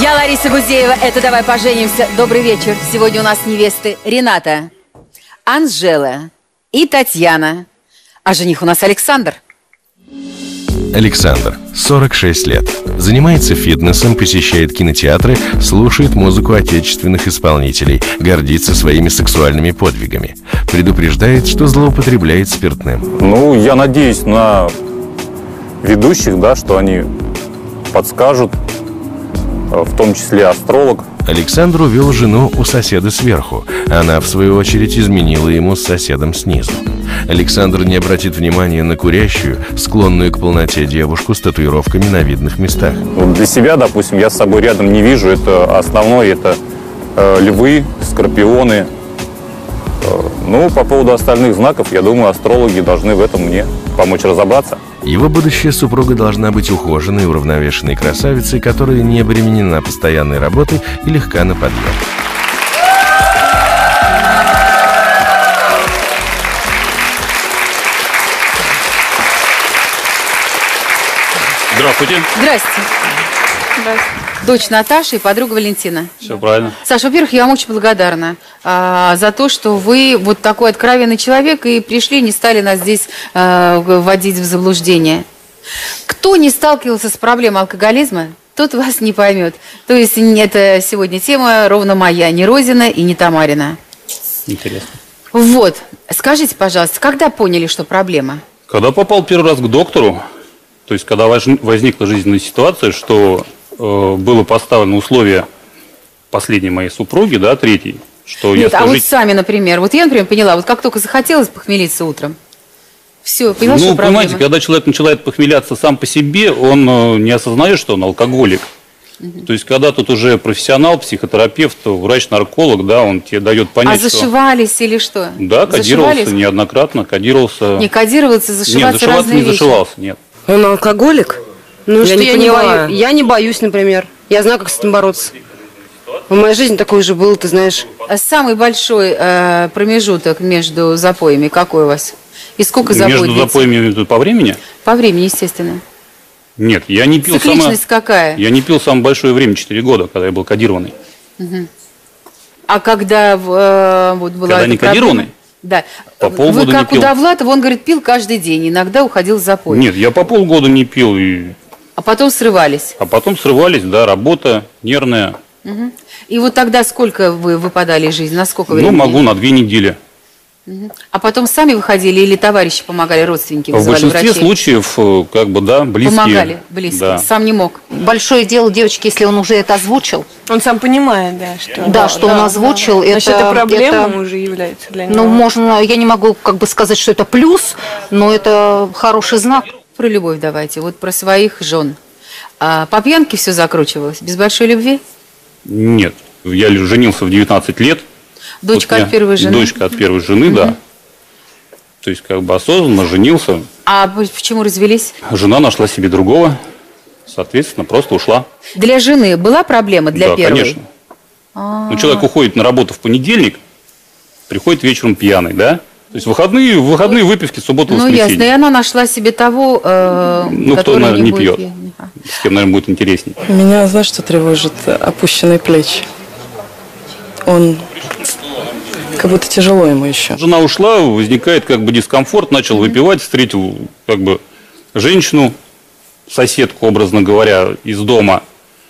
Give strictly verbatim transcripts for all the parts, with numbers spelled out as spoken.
Я Лариса Гузеева, это «Давай поженимся». Добрый вечер. Сегодня у нас невесты Рената, Анжела и Татьяна. А жених у нас Александр. Александр, сорок шесть лет. Занимается фитнесом, посещает кинотеатры, слушает музыку отечественных исполнителей, гордится своими сексуальными подвигами. Предупреждает, что злоупотребляет спиртным. Ну, я надеюсь на ведущих, да, что они подскажут, в том числе астролог. Александр увел жену у соседа сверху. Она, в свою очередь, изменила ему с соседом снизу. Александр не обратит внимания на курящую, склонную к полноте девушку с татуировками на видных местах. Вот для себя, допустим, я с собой рядом не вижу. Это основное, это э, львы, скорпионы. Э, ну, по поводу остальных знаков, я думаю, астрологи должны в этом мне помочь разобраться. Его будущая супруга должна быть ухоженной, уравновешенной красавицей, которая не обременена постоянной работой и легка на подъем. Здравствуйте. Здрасте. Здрасте. Дочь Наташа и подруга Валентина. Все правильно. Саша, во-первых, я вам очень благодарна а, за то, что вы вот такой откровенный человек и пришли, не стали нас здесь а, вводить в заблуждение. Кто не сталкивался с проблемой алкоголизма, тот вас не поймет. То есть это сегодня тема ровно моя, не Розина и не Тамарина. Интересно. Вот. Скажите, пожалуйста, когда поняли, что проблема? Когда попал первый раз к доктору, то есть когда возникла жизненная ситуация, что э, было поставлено условие последней моей супруги, да, третьей, что Нет, если а жить... вот сами, например, вот я, например, поняла, вот как только захотелось похмелиться утром, все, поняла, Ну, что проблема? понимаете, когда человек начинает похмеляться сам по себе, он э, не осознает, что он алкоголик. Угу. То есть, когда тут уже профессионал, психотерапевт, врач-нарколог, да, он тебе дает понять, а зашивались что... или что? Да, кодировался Зашивались? неоднократно, кодировался... Не кодироваться, зашиваться, нет, зашиваться разные не вещи. зашивался, нет. Он алкоголик? Ну, я что не я не, поняла. бою... я не боюсь, например. Я знаю, как с этим бороться. В моей жизни такое уже было, ты знаешь. А самый большой э, промежуток между запоями какой у вас? И сколько запоев? Между длится? запоями по времени? По времени, естественно. Нет, я не пил Цикличность самое... какая? Я не пил самое большое время, четыре года, когда я был кодированный. Угу. А когда э, вот была Когда эта не проблема? кодированный? Да. По полгода Вы как не пил. у Довлатова, он говорит, пил каждый день, иногда уходил в запой. Нет, я по полгода не пил, и... А потом срывались. а потом срывались, да, работа нервная. Угу. И вот тогда сколько вы выпадали из жизни? На сколько Ну, времени? могу на две недели. Угу. А потом сами выходили или товарищи помогали, родственники В вызывали большинстве врачей? случаев, как бы, да, близкие. Помогали, близкие. Да. Сам не мог. Большое дело, девочки, если он уже это озвучил. Он сам понимает, да, что... Да, что он озвучил. Да. Это, Значит, это проблема это, уже является для него. ну, можно, я не могу как бы сказать, что это плюс, но это хороший знак. Про любовь давайте, вот про своих жен. А по пьянке все закручивалось? Без большой любви? Нет, я женился в девятнадцать лет. Дочка Вот от я- первой жены? Дочка от первой жены, да. То есть, как бы осознанно женился. А почему развелись? Жена нашла себе другого, соответственно, просто ушла. Для жены была проблема для да, первой? конечно. А-а-а. Ну, человек уходит на работу в понедельник, приходит вечером пьяный, да? То есть выходные, выходные выпивки, суббота, Ну, воскресенье. ясно. И она нашла себе того, э, Ну, кто, который наверное, не будет пьет. пьян. Ага. С кем, наверное, будет интересней. Меня, знаешь, что тревожит? Опущенные плечи. Он... Как будто тяжело ему еще. Жена ушла, возникает как бы дискомфорт, начал выпивать, встретил как бы женщину, соседку, образно говоря, из дома.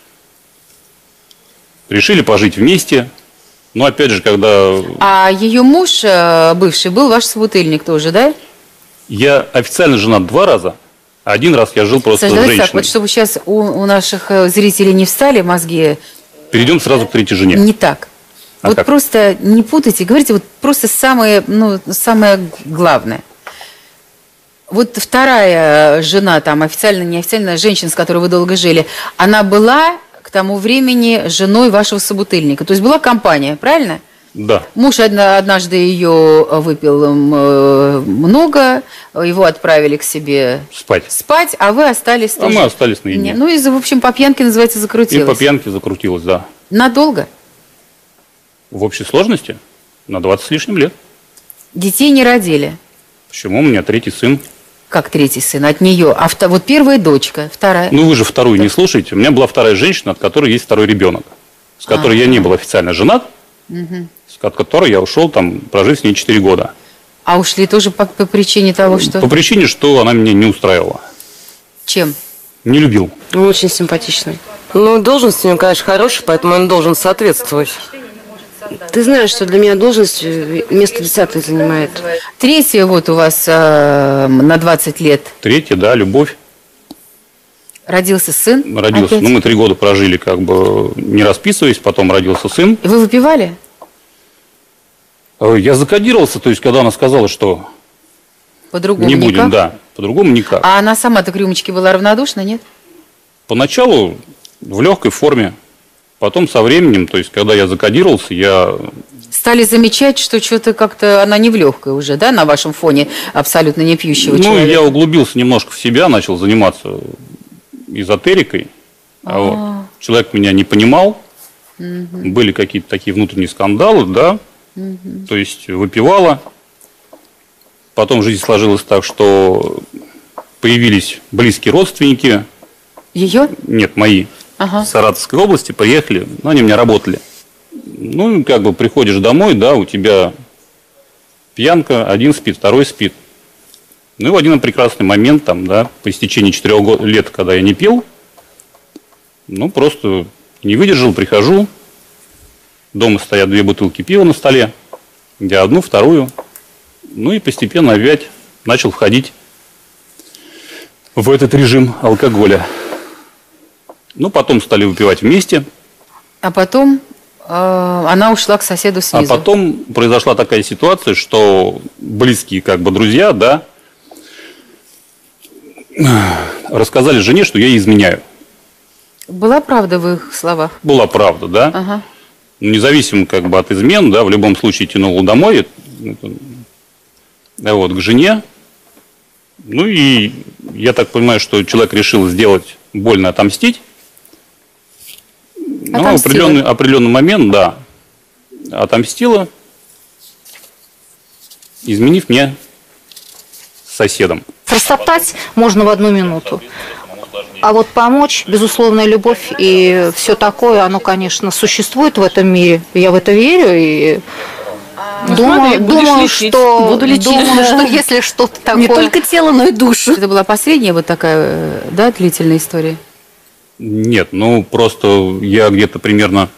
Решили пожить вместе. Но опять же, когда... А ее муж, э, бывший, был ваш собутыльник тоже, да? Я официально женат два раза, а один раз я жил просто Саша, с давайте женщиной. так, вот чтобы сейчас у, у наших э, зрителей не встали мозги, Перейдем сразу к третьей жене. не так. А вот как? просто не путайте, говорите вот просто самое, ну, самое главное. Вот вторая жена, там, официально, неофициально, женщина, с которой вы долго жили, она была к тому времени женой вашего собутыльника. То есть была компания, правильно? Да. Муж одна- однажды ее выпил м, э, много, его отправили к себе Спать. спать, а вы остались А тоже. мы остались наедине. Не, ну, и, в общем, по пьянке, называется, И закрутилось. по пьянке закрутилась, да. Надолго? В общей сложности на двадцать с лишним лет. Детей не родили? Почему? У меня третий сын. Как третий сын? От нее. А вто- вот первая дочка, вторая. Ну, вы же вторую не слушаете. У меня была вторая женщина, от которой есть второй ребенок, с которой А. я не был официально женат, от которой я ушел, там, прожив с ней четыре года. А ушли тоже по, по причине того, что... По причине, что она меня не устраивала. Чем? Не любил. Он очень симпатичный. Ну, должность у него, конечно, хорошая, поэтому он должен соответствовать. Ты знаешь, что для меня должность э, место десятое занимает. Третья вот у вас э, на двадцать лет. Третье, да, любовь. Родился сын. Родился. Опять. Ну, мы три года прожили, как бы, не расписываясь, потом родился сын. Вы выпивали? Э, Я закодировался, то есть, когда она сказала, что По-другому не никак? будем, да, по-другому никак. А она сама-то к рюмочке была равнодушна, нет? Поначалу в легкой форме, потом со временем, то есть, когда я закодировался, я... Стали замечать, что что-то как-то она не в легкой уже, да, на вашем фоне абсолютно не пьющего Ну, человека? я углубился немножко в себя, начал заниматься эзотерикой. А вот. Человек меня не понимал. Были какие-то такие внутренние скандалы, да. То есть выпивала. Потом жизнь сложилась так, что появились близкие родственники. Ее? Нет, мои. Ага. В Саратовской области приехали, но они у меня работали. Ну, как бы приходишь домой, да, у тебя пьянка, один спит, второй спит. Ну, и в один прекрасный момент, там, да, по истечении четырех го- лет, когда я не пил, ну, просто не выдержал, прихожу, дома стоят две бутылки пива на столе, я одну, вторую, ну, и постепенно опять начал входить в этот режим алкоголя. Ну, потом стали выпивать вместе. А потом э, она ушла к соседу снизу. А потом произошла такая ситуация, что близкие как бы друзья, да, рассказали жене, что я ей изменяю. Была правда в их словах? Была правда, да. Ага. Независимо как бы от измен, да, в любом случае тянуло домой, это, да, вот, к жене. Ну и я так понимаю, что человек решил сделать больно, отомстить. Ну, Отомстила. определенный, определенный момент, да, отомстила, изменив меня с соседом. Растоптать можно в одну минуту. А вот помочь, безусловная любовь и все такое, оно, конечно, существует в этом мире. Я в это верю и думаю, смотри, будешь думаю, лечить. что, Буду лечить, думаю, да. что если что-то такое... Не только тело, но и душу. Это была последняя вот такая, э, да, длительная история? Нет, ну просто я где-то примерно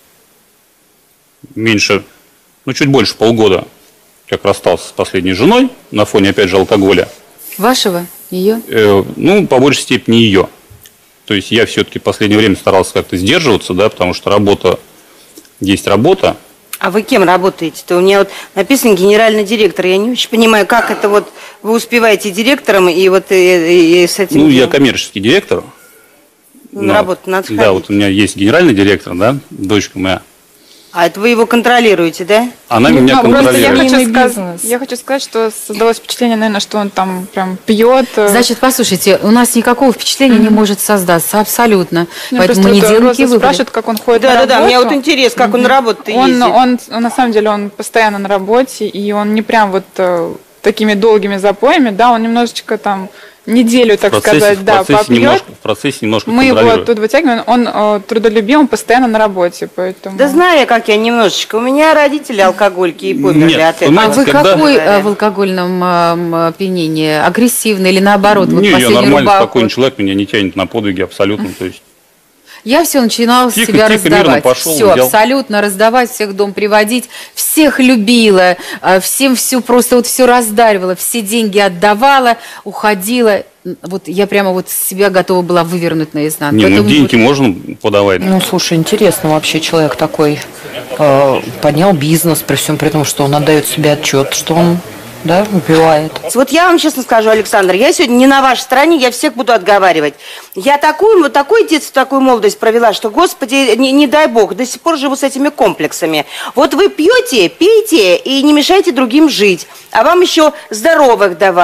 меньше, ну чуть больше полгода, как расстался с последней женой на фоне, опять же, алкоголя. Вашего? Ее? Э, ну, по большей степени ее. То есть я все-таки в последнее время старался как-то сдерживаться, да, потому что работа есть работа. А вы кем работаете-то? У меня вот написано генеральный директор. Я не очень понимаю, как это вот вы успеваете директором и вот и, и- и с этим... Ну, я делом? коммерческий директор. На Но- работу надо Да, ходить. вот у меня есть генеральный директор, да, дочка моя. А это вы его контролируете, да? Она меня Ну, просто я контролирует. хочу, Семейный сказ- бизнес. я хочу сказать, что создалось впечатление, наверное, что он там прям пьет. э, Значит, послушайте, у нас никакого впечатления не может создаться, абсолютно. ну, Поэтому просто не вот делайте Роза выводы. спрашивает, как он ходит Да, на да, да. работу. Мне вот интересно, как он на работу-то Он, ездит. он, он, на самом деле, он постоянно на работе, и он не прям вот э, такими долгими запоями, да, он немножечко там неделю, В так процессе, сказать, в да, процессе попьет. немножко, в процессе немножко Мы его контролируем. оттуда вытягиваем, он э, трудолюбим, постоянно на работе, поэтому... Да знаю я, как я немножечко. У меня родители алкогольки и померли Нет, от этого. А понимаете, вы когда- какой говоря. э, в алкогольном э, опьянении? Агрессивный или наоборот? Вот Не, я последнюю нормальный, рубаху? спокойный человек, меня не тянет на подвиги абсолютно. То есть, Я все начинала Тихо, себя тихо, мирно раздавать. пошел, все, взял. абсолютно раздавать, всех в дом приводить, всех любила, э, всем все просто вот все раздаривала, все деньги отдавала, уходила. Вот я прямо вот себя готова была вывернуть наизнанку. не, ну Поэтому деньги можно подавать. Ну, слушай, интересно вообще человек такой э, поднял бизнес, при всем при том, что он отдает себе отчет, что он, да, выпивает. Вот я вам честно скажу, Александр, я сегодня не на вашей стороне, я всех буду отговаривать. Я такую, вот такое детство, такую молодость провела, что, господи, не, не дай бог, до сих пор живу с этими комплексами. Вот вы пьете, пейте и не мешайте другим жить, а вам еще здоровых давай.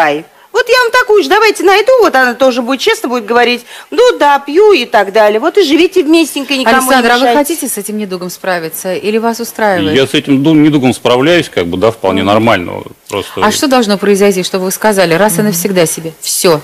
Вот я вам такую же давайте найду, вот она тоже будет честно будет говорить, ну да, пью и так далее. Вот и живите вместенько, никому Александр, не а вы мешайте. хотите с этим недугом справиться или вас устраивает? Я с этим ду- недугом справляюсь, как бы, да, вполне нормально. Просто... А что должно произойти, чтобы вы сказали раз и навсегда себе? Все.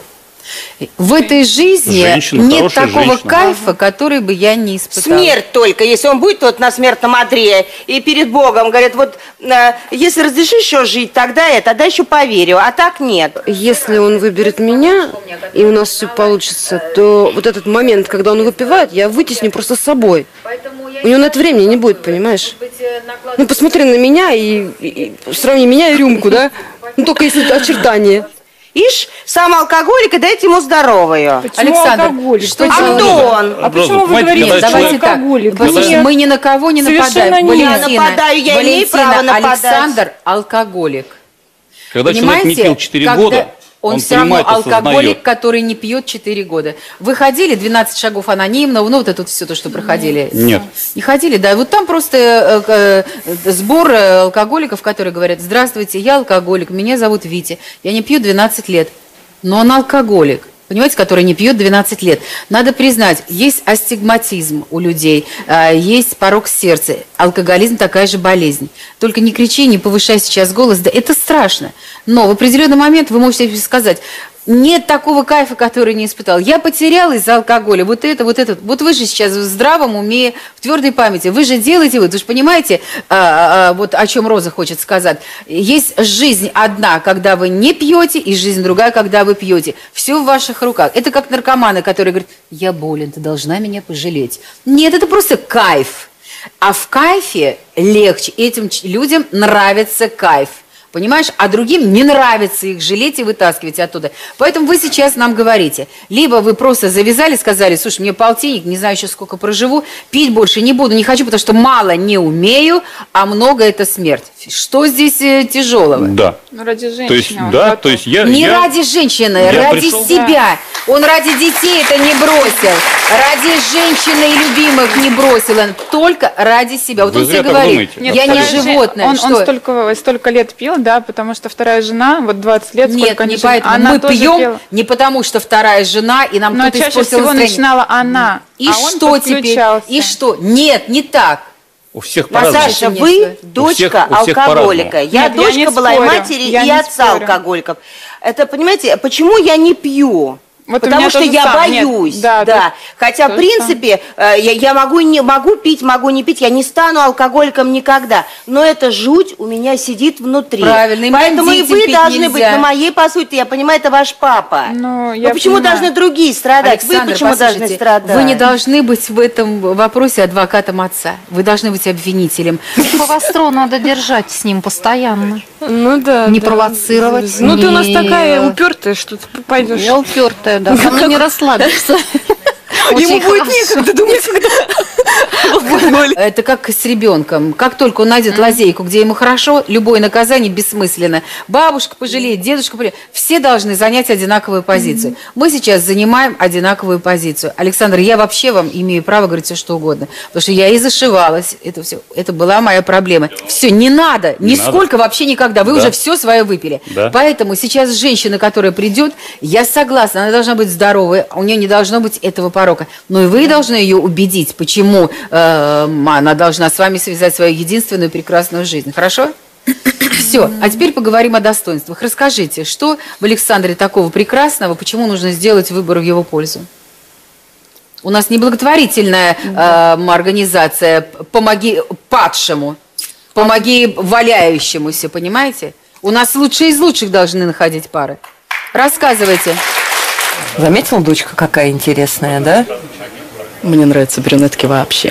В этой жизни Женщина, нет хорошая такого женщина. кайфа, который бы я не испытала. Смерть только, если он будет вот на смертном одре и перед Богом говорит, вот э, если разрешишь еще жить, тогда я, тогда еще поверю, а так нет. Если он выберет меня, и у нас все получится, то вот этот момент, когда он выпивает, я вытесню просто с собой. У него на это времени не будет, понимаешь? Ну, посмотри на меня и, и, и сравни меня и рюмку, да? Ну, только если очертания. Ишь, сам алкоголик, и дайте ему здоровую. Александр, алкоголик? что А делать? кто он? А почему вы Понимаете, говорите, когда что Давайте так. алкоголик? Послушайте, Нет. мы ни на кого не Совершенно нападаем. нет. Я Валентина, нападаю, я имею Валентина, право нападать. Александр алкоголик. Когда человек не пил четыре Когда года, он, он все равно понимает, алкоголик, осознает. который не пьет четыре года. Вы ходили двенадцать шагов анонимного, ну вот это вот все то, что проходили? Нет. Не ходили, да. Вот там просто э, э, сбор э, алкоголиков, которые говорят: здравствуйте, я алкоголик, меня зовут Витя, я не пью двенадцать лет. Но он алкоголик, понимаете, который не пьет двенадцать лет. Надо признать, есть астигматизм у людей, есть порок сердца. Алкоголизм такая же болезнь. Только не кричи, не повышай сейчас голос, да это страшно. Но в определенный момент вы можете сказать: нет такого кайфа, который не испытал. Я потерял из-за алкоголя вот это, вот это. Вот вы же сейчас в здравом уме, в твердой памяти. Вы же делаете, вы, вы же понимаете, а, а, вот о чем Роза хочет сказать. Есть жизнь одна, когда вы не пьете, и жизнь другая, когда вы пьете. Все в ваших руках. Это как наркоманы, которые говорят: я болен, ты должна меня пожалеть. Нет, это просто кайф. А в кайфе легче. Этим людям нравится кайф. Понимаешь? А другим не нравится их жалеть и вытаскивать оттуда. Поэтому вы сейчас нам говорите. Либо вы просто завязали, сказали: слушай, мне полтинник, не знаю еще сколько проживу, пить больше не буду, не хочу, потому что мало не умею, а много это смерть. Что здесь э, тяжелого? Да. Ну, ради женщины. То есть, он да, готов. то есть я... Не я- ради женщины, я ради пришел- себя. Он ради детей это не бросил. Ради женщины и любимых не бросил. Он только ради себя. Вот Вы он зря тебе так говорит: думаете. Нет, я не вторая жен- животное. Он, Что? он столько, столько лет пил, да, потому что вторая жена, вот двадцать лет, Нет, сколько не они жили, поэтому. она Мы тоже пьем пила. не потому, что вторая жена, и нам Но кто-то чаще испортил всего настроение. начинала она, И а он что теперь? подключался. И что? Нет, не так. У всех по-разному. Наташа, Конечно. вы У дочка всех- у всех алкоголика. по-разному. Я Нет, я дочка не была и спорю, матери, я и не отца спорю. алкоголиков. Это, понимаете, почему я не пью? Вот у Потому меня что то же я самое. Нет, боюсь, да, да. то- Хотя, то в же принципе, э, я, я могу, не, могу пить, могу не пить, я не стану алкоголиком никогда. Но эта жуть у меня сидит внутри. Правильно, и Поэтому и детям вы пить должны нельзя. быть на моей, по сути, я понимаю, это ваш папа. Ну, Но я почему понимаю. должны другие страдать? Александр, вы почему должны послушайте, страдать? вы не должны быть в этом вопросе адвокатом отца. Вы должны быть обвинителем. Востро надо держать с ним постоянно. Ну да. Не да. провоцировать, Ну ты у нас не- такая упертая, что ты пойдешь. Я упертая, да. Со мной не расслабишься. Ему Очень будет хорошо. некогда думать, когда... Это как с ребенком. Как только он найдет лазейку, где ему хорошо, любое наказание бессмысленно. Бабушка пожалеет, дедушка пожалеет. Все должны занять одинаковую позицию. Мы сейчас занимаем одинаковую позицию. Александр, я вообще вам имею право говорить все, что угодно. Потому что я и зашивалась. Это все. Это была моя проблема. Все, не надо. Не Нисколько вообще никогда. Вы Да. уже все свое выпили. Да. Поэтому сейчас женщина, которая придет, я согласна, она должна быть здоровой, у нее не должно быть этого порока. Но и вы должны ее убедить, почему э, она должна с вами связать свою единственную прекрасную жизнь. Хорошо? Все. А теперь поговорим о достоинствах. Расскажите, что в Александре такого прекрасного, почему нужно сделать выбор в его пользу? У нас не благотворительная э, организация «Помоги падшему», «Помоги валяющемуся», понимаете? У нас лучшие из лучших должны находить пары. Рассказывайте. Заметила, дочка, какая интересная, да? Мне нравятся брюнетки вообще.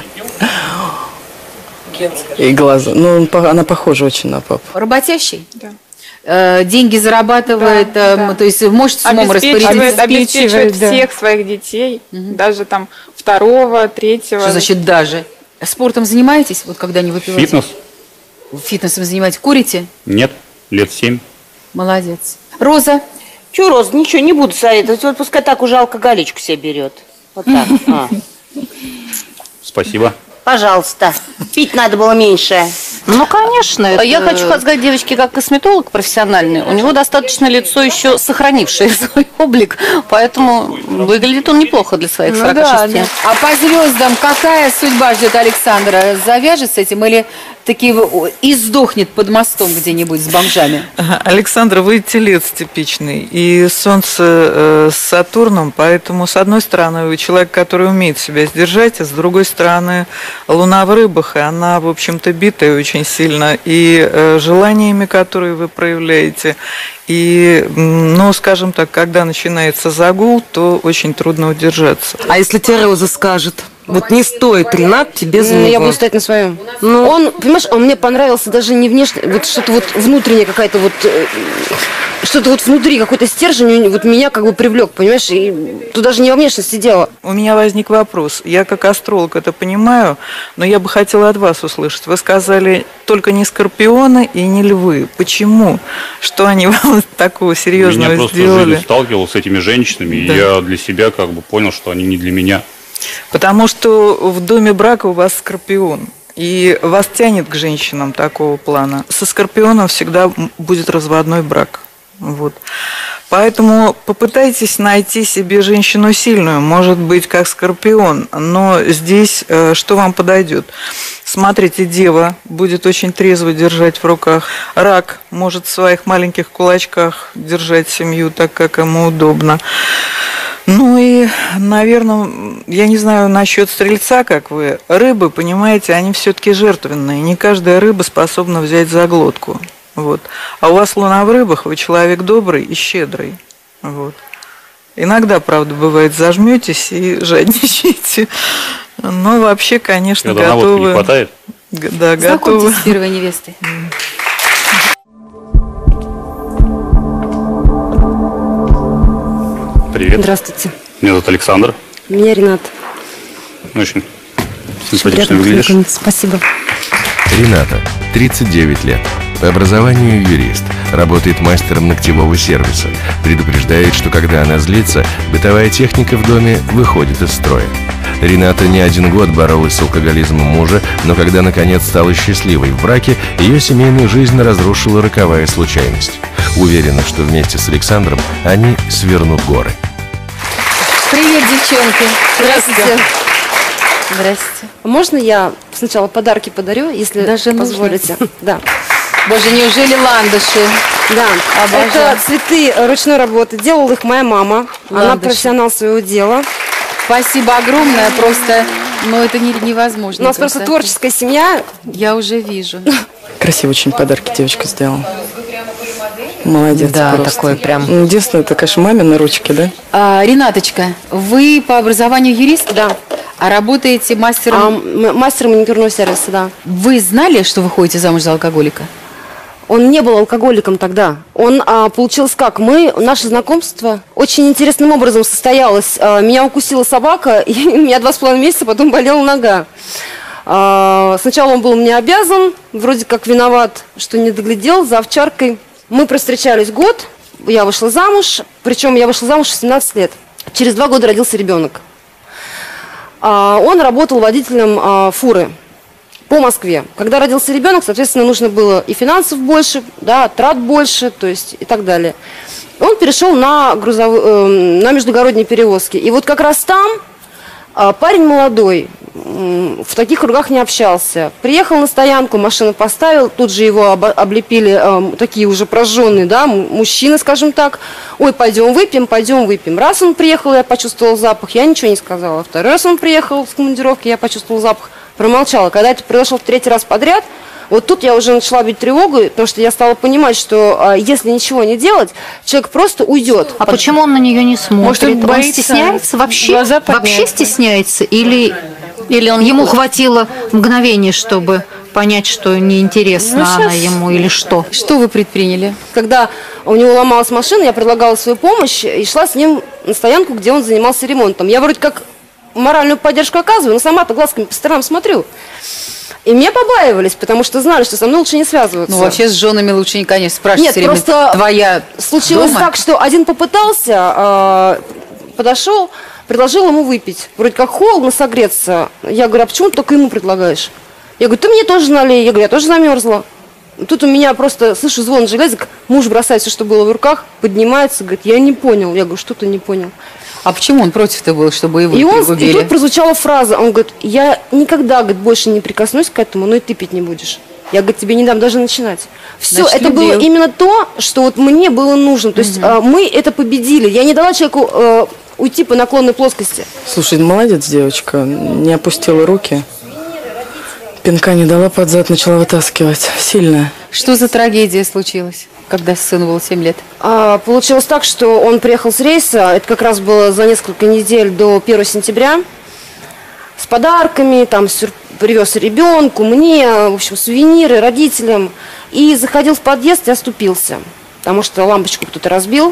И глаза. Ну, он по- она похожа очень на папу. Работящий? Да. Э, деньги зарабатывает, Да, э, да. то есть может с умом Обеспечивает, распорядиться. обеспечивает да. всех своих детей, даже там второго, третьего. Что значит даже? Спортом занимаетесь, вот когда не выпиваете? Фитнес? Фитнесом занимаетесь? Курите? Нет, лет семь. Молодец. Роза? Че, Роз, ничего, не буду советовать. Вот пускай так уже алкоголичку себе берет. Вот так. А. Спасибо. Пожалуйста. Пить надо было меньше. Ну, конечно. Это... Я хочу сказать девочке, как косметолог профессиональный, у него достаточно лицо еще сохранившее свой облик, поэтому выглядит он неплохо для своих Ну сорока шести. да, да. А по звездам какая судьба ждет Александра? Завяжет с этим или таки и сдохнет под мостом где-нибудь с бомжами? Александр, вы телец типичный, и Солнце э, с Сатурном, поэтому, с одной стороны, вы человек, который умеет себя сдержать, а с другой стороны, Луна в рыбах, и она, в общем-то, битая очень сильно, и э, желаниями, которые вы проявляете, и, ну, скажем так, когда начинается загул, то очень трудно удержаться. А если тебе Роза скажет? Вот не стоит, Ренат, тебе за него. Я буду стоять на своем. Ну, он, понимаешь, он мне понравился даже не внешне, вот что-то вот внутреннее какая-то вот, э, что-то вот внутри, какой-то стержень вот меня как бы привлек, понимаешь, и тут даже не во внешности дело. У меня возник вопрос. Я как астролог это понимаю, но я бы хотела от вас услышать. Вы сказали, только не скорпионы и не львы. Почему? Что они вам такого серьезного Меня просто сделали? жизнь сталкивал с этими женщинами, Да. и я для себя как бы понял, что они не для меня. Потому что в доме брака у вас скорпион. И вас тянет к женщинам такого плана. Со скорпионом всегда будет разводной брак. Вот. Поэтому попытайтесь найти себе женщину сильную, может быть, как скорпион, но здесь э, что вам подойдет? Смотрите, дева будет очень трезво держать в руках. Рак может в своих маленьких кулачках держать семью так, как ему удобно. Ну и, наверное, я не знаю насчет стрельца, как вы. Рыбы, понимаете, они все-таки жертвенные. Не каждая рыба способна взять за глотку. Вот. А у вас Луна в рыбах, вы человек добрый и щедрый. Вот. Иногда, правда, бывает, зажметесь и жадничаете. Но вообще, конечно, Когда готовы... наводки не хватает? Г- Да, готовы. Знакомьтесь с первой невестой. Привет. Здравствуйте. Меня зовут Александр. Меня Ренат. Очень симпатично Приятно выглядишь. познакомиться. Спасибо. Рената, тридцать девять лет. По образованию юрист. Работает мастером ногтевого сервиса. Предупреждает, что когда она злится, бытовая техника в доме выходит из строя. Рената не один год боролась с алкоголизмом мужа, но когда наконец стала счастливой в браке, ее семейную жизнь разрушила роковая случайность. Уверена, что вместе с Александром они свернут горы. Привет, девчонки. Здравствуйте. Здрасте. Можно я сначала подарки подарю, если Даже нужно? позволите? Да. Боже, неужели ландыши? Да, Обожаю. это цветы ручной работы. Делала их моя мама. Она Ландыши. профессионал своего дела. Спасибо огромное, просто, ну это не, невозможно. У нас просто творческая семья. Я уже вижу. Красивые очень подарки девочка сделала. Молодец. Да, просто. такой прям. Ну, единственное, это, конечно, мамины ручки, да? А, Ренаточка, вы по образованию юрист? Да. А работаете мастером? А, м- мастер маникюрного сервиса, да. Вы знали, что вы ходите замуж за алкоголика? Он не был алкоголиком тогда. Он а, получилось как? Мы, наше знакомство очень интересным образом состоялось. А, меня укусила собака, и у меня два с половиной месяца, потом болела нога. А, сначала он был мне обязан, вроде как виноват, что не доглядел за овчаркой. Мы провстречались год, я вышла замуж, причем я вышла замуж в семнадцать лет. Через два года родился ребенок. А, он работал водителем а, фуры по Москве. Когда родился ребенок, соответственно, нужно было и финансов больше, да, трат больше, то есть и так далее. Он перешел на, грузов... э, на междугородние перевозки. И вот как раз там э, парень молодой, э, в таких кругах не общался. Приехал на стоянку, машину поставил, тут же его об... облепили э, такие уже прожженные, да, мужчины, скажем так. Ой, пойдем выпьем, пойдем выпьем. Раз он приехал, я почувствовала запах, я ничего не сказала. Второй раз он приехал с командировки, я почувствовала запах. Промолчала. Когда это произошло в третий раз подряд, вот тут я уже начала бить тревогу, потому что я стала понимать, что а, если ничего не делать, человек просто уйдет. А почему он на нее не Может, смотрит? он Он боится стесняется вообще? глаза поднять? Вообще стесняется? Или, или он ему хватило мгновения, чтобы понять, что неинтересна Ну, она щас- ему или что? Что вы предприняли? Когда у него ломалась машина, я предлагала свою помощь и шла с ним на стоянку, где он занимался ремонтом. Я вроде как моральную поддержку оказываю, но сама-то глазками по сторонам смотрю. И меня побаивались, потому что знали, что со мной лучше не связываться. Ну, вообще с женами лучше, не, конечно, спрашивать Нет, все время, просто твоя случилось дома? так, что один попытался, э, подошел, предложил ему выпить. Вроде как холодно, согреться. Я говорю, а почему ты только ему предлагаешь? Я говорю, ты мне тоже налей. Я говорю, я тоже замерзла. Тут у меня просто, слышу, звон железок, муж бросает все, что было в руках, поднимается, говорит, я не понял. Я говорю, что ты не понял? А почему он против-то был, чтобы его и, он, убили? И тут прозвучала фраза, он говорит, я никогда, говорит, больше не прикоснусь к этому, но и ты пить не будешь. Я, говорит, тебе не дам даже начинать. Все, Значит, это любил. Было именно то, что вот мне было нужно. То есть угу. э, мы это победили. Я не дала человеку э, уйти по наклонной плоскости. Слушай, молодец девочка, не опустила руки. Пинка не дала под зад, начала вытаскивать. Сильная. Что за трагедия случилась, когда сыну было семь лет? А, получилось так, что он приехал с рейса, это как раз было за несколько недель до первого сентября, с подарками, там сюр... привез ребенку, мне, в общем, сувениры, родителям. И заходил в подъезд и оступился, потому что лампочку кто-то разбил,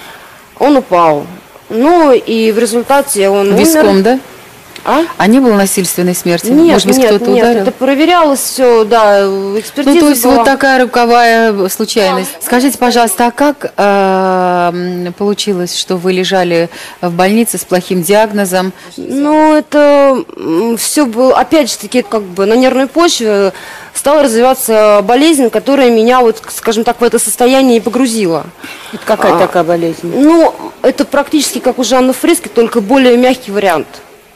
он упал. Ну и в результате он Виском, умер. да? А? А не было насильственной смерти? Нет, Может быть, нет, кто-то нет, ударил? это проверялось все, да, экспертиза Ну, то есть была. вот такая роковая случайность. Да. Скажите, пожалуйста, а как э, получилось, что вы лежали в больнице с плохим диагнозом? Ну, это все было, опять же таки, как бы на нервной почве стала развиваться болезнь, которая меня, вот, скажем так, в это состояние и погрузила. Это какая а, такая болезнь? Ну, это практически как у Жанны Фриске, только более мягкий вариант.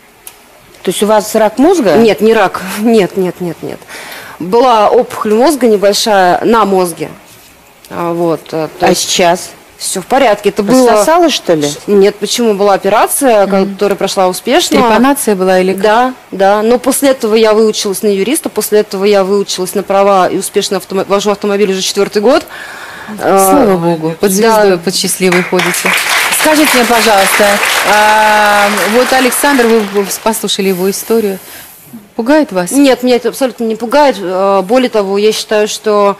То есть у вас рак мозга? Нет, не рак. Нет, нет, нет, нет. Была опухоль мозга небольшая на мозге. А, вот, а есть... сейчас? Все в порядке. Это Рассосалось, было... что ли? Нет, почему? Была операция, mm-hmm. которая прошла успешно. Трепанация была или как? Да, да. Но после этого я выучилась на юриста, после этого я выучилась на права и успешно автом... вожу автомобиль уже четвертый год. Слава Богу, под звездой, да. под счастливой ходите. Скажите мне, пожалуйста, а, вот Александр, вы послушали его историю, пугает вас? Нет, меня это абсолютно не пугает. Более того, я считаю, что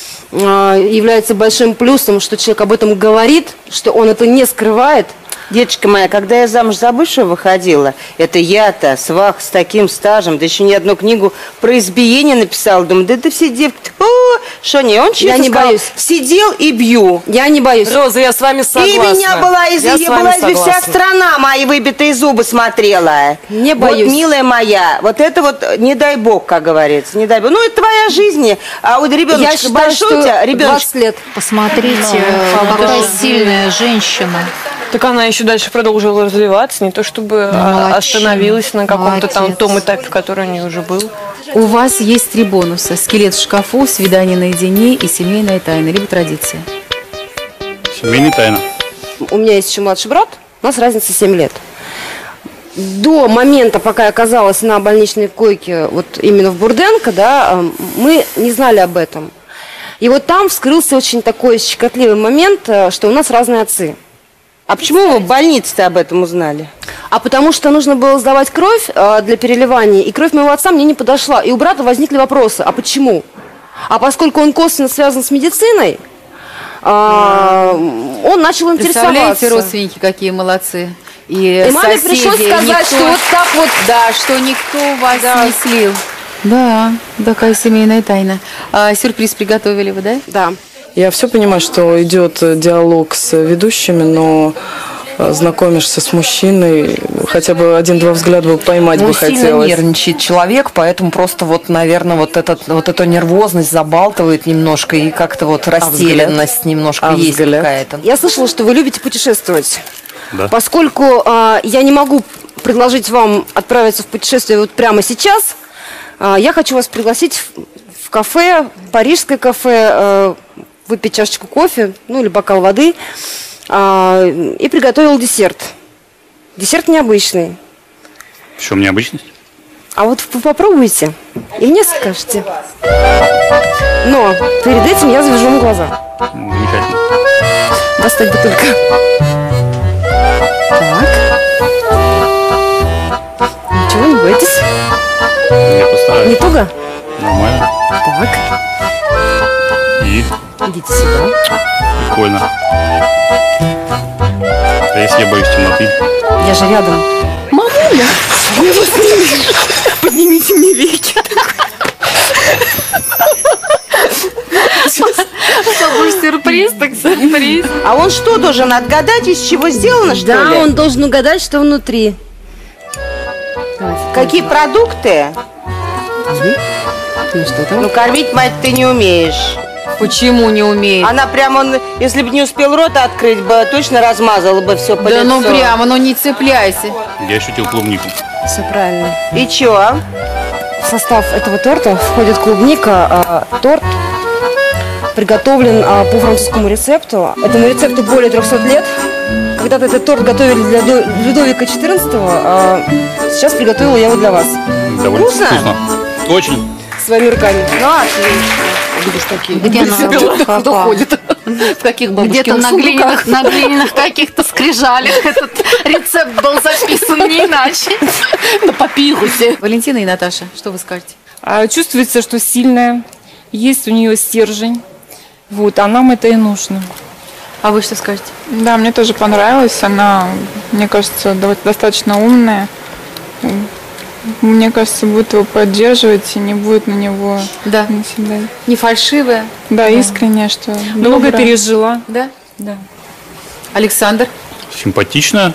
является большим плюсом, что человек об этом говорит, что он это не скрывает. Деточка моя, когда я замуж за бывшего выходила, это я-то, свах с таким стажем, да еще не одну книгу про избиение написала, думаю, да это все девки, о, что не, он честно Я не сказал, боюсь. Сидел и бью. Я не боюсь. Роза, я с вами согласна. И меня была из я была из вся страна мои выбитые зубы смотрела. Не боюсь. Вот, милая моя, вот это вот, не дай бог, как говорится, не дай бог. Ну, это твоя жизнь, а вот ребеночек большой у тебя, ребеночек. двадцать лет. Посмотрите, ну, какая да. сильная женщина. Так она еще дальше продолжила развиваться, не то чтобы Молодец. остановилась на каком-то там том этапе, который у нее уже был. У вас есть три бонуса: скелет в шкафу, свидание наедине и семейная тайна, либо традиция. Семейная тайна. У меня есть еще младший брат, у нас разница семь лет. До момента, пока я оказалась на больничной койке, вот именно в Бурденко, да, мы не знали об этом. И вот там вскрылся очень такой щекотливый момент, что у нас разные отцы. А почему вы в больнице-то об этом узнали? А потому что нужно было сдавать кровь э, для переливания, и кровь моего отца мне не подошла. И у брата возникли вопросы, а почему? А поскольку он косвенно связан с медициной, э, он начал интересоваться. Представляете, родственники какие молодцы. И, и маме пришлось сказать, никто, что вот так вот... Да, что никто вас да. не слил. Да, такая семейная тайна. А сюрприз приготовили вы, да? Да. Я все понимаю, что идет диалог с ведущими, но знакомишься с мужчиной, хотя бы один-два взгляда бы поймать ну, бы сильно хотелось. Нервничает человек, поэтому просто вот, наверное, вот, этот, вот эту нервозность забалтывает немножко, и как-то вот растерянность а немножко а есть какая-то. Я слышала, что вы любите путешествовать. Да. Поскольку э, я не могу предложить вам отправиться в путешествие вот прямо сейчас, э, я хочу вас пригласить в, в кафе, парижское кафе, э, выпить чашечку кофе, ну или бокал воды, а, и приготовил десерт. Десерт необычный. В чем необычность? А вот вы попробуйте и мне скажете. Но перед этим я завяжу вам глаза. Замечательно. Достать бутылька. Так. Ничего, не бойтесь. Я постараюсь. Не туго? Нормально. Так. И? Идите сюда. Прикольно. А если я боюсь темноты? Я же рядом. Мамуля! Я вас не вижу. Поднимите мне веки. Сюрприз, так сюрприз. А он что, должен отгадать, из чего сделано, что да, ли? Да, он должен угадать, что внутри. Какие продукты? Ну что там? Ну, кормить мать ты не умеешь. Почему не умеет? Она прям, он, если бы не успел рот открыть, бы точно размазала бы все по Да лицу. ну прямо, ну не цепляйся. Я ощутил клубнику. Все правильно. И чё? В состав этого торта входит клубника. А, торт приготовлен а, по французскому рецепту. Этому рецепту более трехсот лет. Когда-то этот торт готовили для До- Людовика четырнадцатого, а сейчас приготовила я его для вас. Довольно Вкусно? вкусно. Очень. Своими руками. Ну, отлично. Будешь такие. Где она? Кто ходит? В каких Где-то бабушкиных на сумках? глиняных, на глиняных каких-то скрижалях этот рецепт был записан не иначе. На папирусе. Валентина и Наташа, что вы скажете? А, чувствуется, что сильная, есть у нее стержень. Вот, а нам это и нужно. А вы что скажете? Да, мне тоже понравилось. Она, мне кажется, до- достаточно умная. Мне кажется, будет его поддерживать и не будет на него Да. наседать. Не фальшивая? Да, искренне, что Много добрая. пережила. Да? Да. Александр? Симпатично.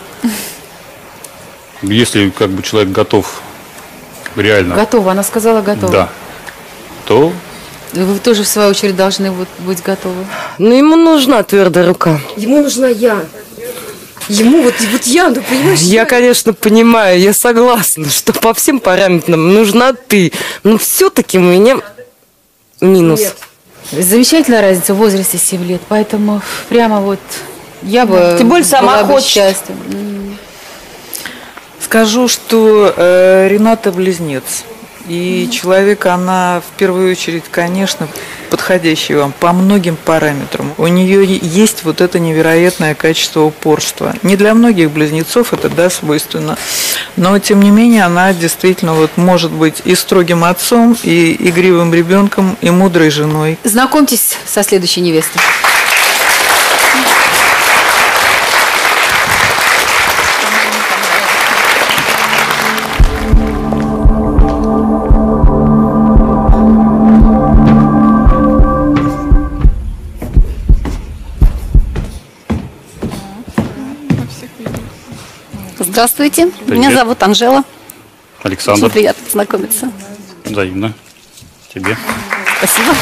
Если как бы человек готов реально, Готова, она сказала готова. да, то Вы тоже, в свою очередь, должны вот быть готовы. Ну, ему нужна твердая рука. Ему нужна я. Ему вот, вот я, ну понимаешь? Я, конечно, понимаю, я согласна, что по всем параметрам нужна ты. Но все-таки у меня минус. Нет. Замечательная разница в возрасте семь лет, поэтому прямо вот я бы Тем более сама была бы хочет. счастлива. М. Скажу, что э, Рената близнец. И человек, она в первую очередь, конечно, подходящий вам по многим параметрам. У нее есть вот это невероятное качество упорства. Не для многих близнецов это, да, свойственно. Но, тем не менее, она действительно вот может быть и строгим отцом, и игривым ребенком, и мудрой женой. Знакомьтесь со следующей невестой. Здравствуйте, Привет. меня зовут Анжела. Александр, Очень приятно познакомиться. взаимно. Тебе. Спасибо.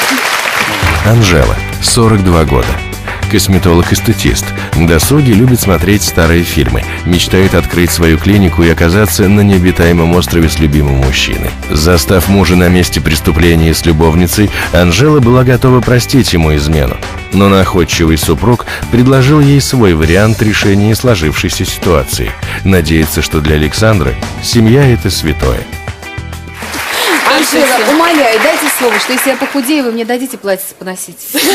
Анжела, сорок два года. Косметолог-эстетист. На досуге любит смотреть старые фильмы. Мечтает открыть свою клинику и оказаться на необитаемом острове с любимым мужчиной. Застав мужа на месте преступления с любовницей, Анжела была готова простить ему измену. Но находчивый супруг предложил ей свой вариант решения сложившейся ситуации. Надеется, что для Александры семья – это святое. Анжела, умоляю, дайте слово, что если я похудею, вы мне дадите платьице поносить.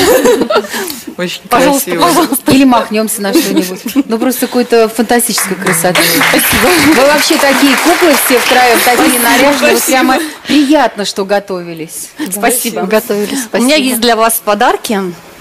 Очень Пожалуйста, красиво. пожалуйста. Или махнемся на что-нибудь. Ну, просто какой-то фантастической красоты. Вы вообще такие куклы все втроем, такие наряженные. Вот прямо приятно, что готовились. Спасибо. Готовились, У меня есть для вас подарки.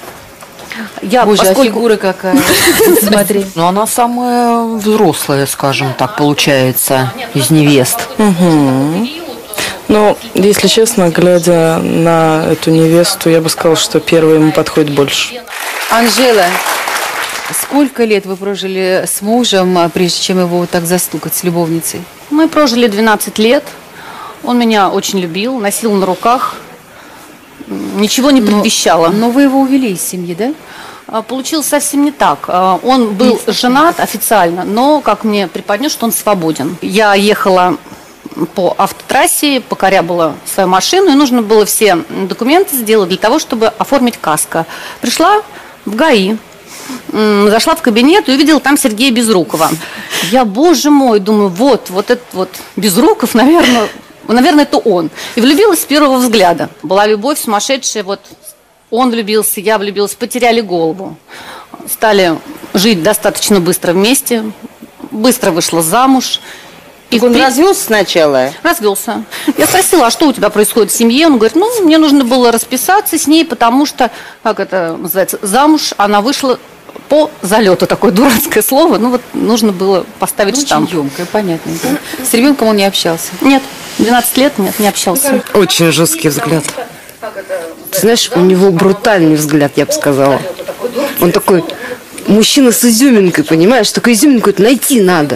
Я, Боже, а поскольку... фигура какая. Смотри. Ну, она самая взрослая, скажем так, получается, из невест. Угу. Ну, если честно, глядя на эту невесту, я бы сказала, что первая ему подходит больше. Анжела, сколько лет вы прожили с мужем, прежде чем его вот так застукать с любовницей? Мы прожили двенадцать лет. Он меня очень любил, носил на руках. Ничего не предвещало. Но, но вы его увели из семьи, да? А, Получилось совсем не так. А, Он был женат официально, но, как мне преподнес, что он свободен. Я ехала по автотрассе, покорябала свою машину, и нужно было все документы сделать для того, чтобы оформить каско. Пришла в ГАИ, м, зашла в кабинет и увидела там Сергея Безрукова. Я, боже мой, думаю, вот, вот этот вот Безруков, наверное, наверное, это он. И влюбилась с первого взгляда. Была любовь сумасшедшая, вот он влюбился, я влюбилась, потеряли голову. Стали жить достаточно быстро вместе, быстро вышла замуж. И он развелся сначала? Развелся. Я спросила, а что у тебя происходит в семье? Он говорит, ну, мне нужно было расписаться с ней, потому что, как это называется, замуж она вышла по залету. Такое дурацкое слово. Ну, вот нужно было поставить Очень штамп. емкое, понятно. С ребенком он не общался? Нет, двенадцать лет нет, не общался. Очень жесткий взгляд. Ты знаешь, у него брутальный взгляд, я бы сказала. Он такой мужчина с изюминкой, понимаешь? Только изюминку это найти надо.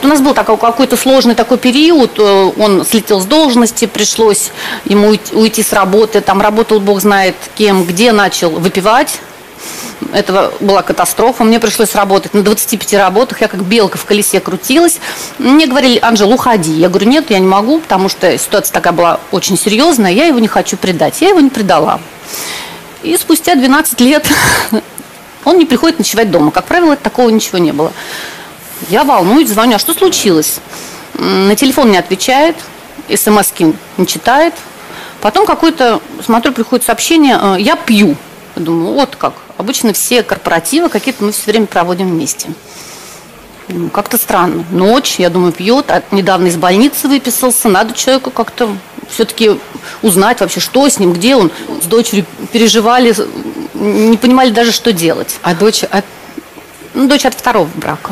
У нас был такой, какой-то сложный такой период, он слетел с должности, пришлось ему уйти, уйти с работы, там работал бог знает кем, где, начал выпивать. Это была катастрофа. Мне пришлось работать на двадцати пяти работах. Я как белка в колесе крутилась. Мне говорили: Анжела, уходи. Я говорю: нет, я не могу, потому что ситуация такая была очень серьезная. Я его не хочу предать. Я его не предала. И спустя двенадцать лет он не приходит ночевать дома. Как правило, такого ничего не было. Я волнуюсь, звоню: а что случилось? На телефон не отвечает, смс-ки не читает. Потом какое-то, смотрю, приходит сообщение: я пью. Я думаю, вот как. Обычно все корпоративы какие-то мы все время проводим вместе. Ну, как-то странно. Ночь, я думаю, пьет, а недавно из больницы выписался. Надо человеку как-то все-таки узнать вообще, что с ним, где он. С дочерью переживали, не понимали даже, что делать. А дочь от... Ну, дочь от второго брака.